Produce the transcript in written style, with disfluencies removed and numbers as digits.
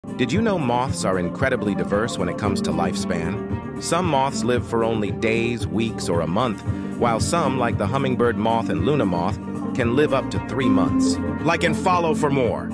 Did you know moths are incredibly diverse when it comes to lifespan? Some moths live for only days, weeks, or a month, while some, like the hummingbird moth and Luna moth, can live up to 3 months. Like and follow for more.